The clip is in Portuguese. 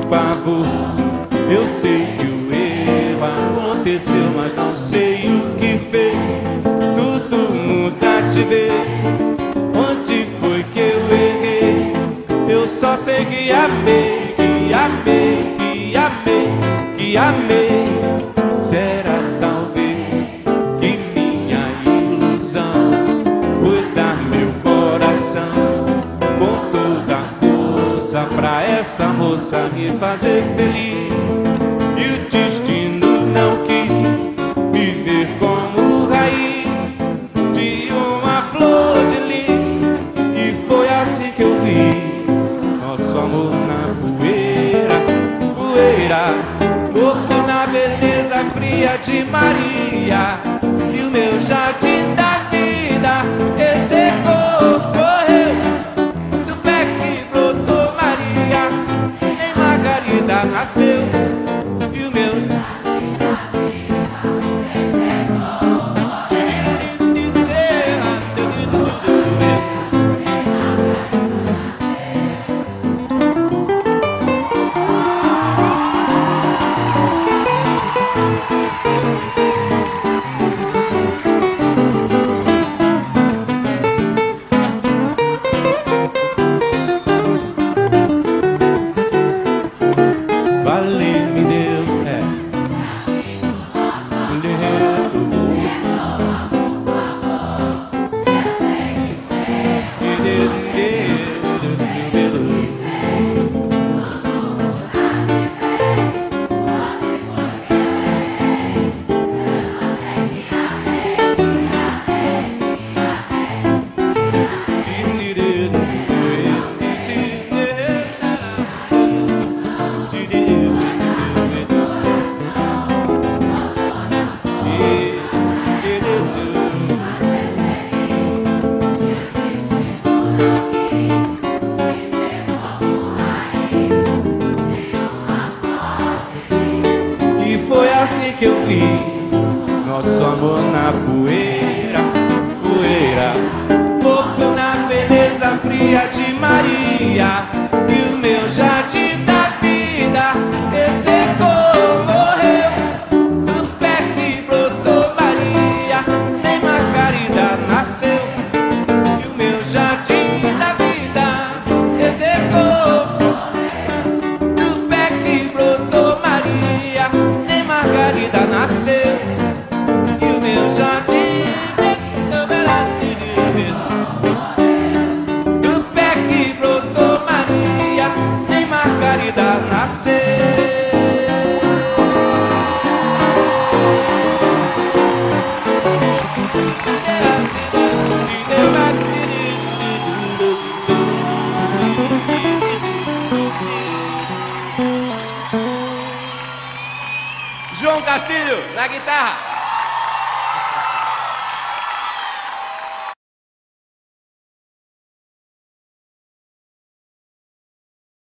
favor. Eu sei que o erro aconteceu, mas não sei o que fez tudo muda de vez. Onde foi que eu errei? Eu só sei que amei, que amei, que amei, que amei. Será talvez que minha ilusão foi dar meu coração com toda a força pra essa moça me fazer feliz. E o destino não quis me ver como raiz de uma flor de lis. E foi assim que eu vi nosso amor na poeira, poeira, morto na beleza fria de Maria. E o meu jardim da vida ressecou, correu do pé que brotou Maria. Nem Margarida nasceu. E o meu vale-me Deus, E foi assim que eu vi nosso amor na poeira, poeira, morto na beleza fria de Maria. E o meu jardim da vida ressecou, morreu do pé que brotou Maria. Nem Margarida nasceu. E o meu jardim da vida ressecou do pé que brotou Maria. Nem Margarida nasceu. E o meu jardim do pé que brotou Maria. Nem Margarida nasceu. João Castilho na guitarra.